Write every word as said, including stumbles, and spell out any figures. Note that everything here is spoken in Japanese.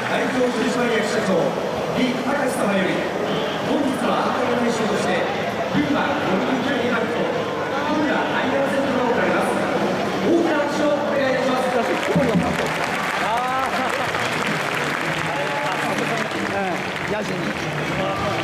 代表取締役社長李隆様より本日は安全の名称として群馬ゴルフキャリーバッグと小村アイアンセットが贈られます。大きな拍手をお願いいたします。 ああ、野手に。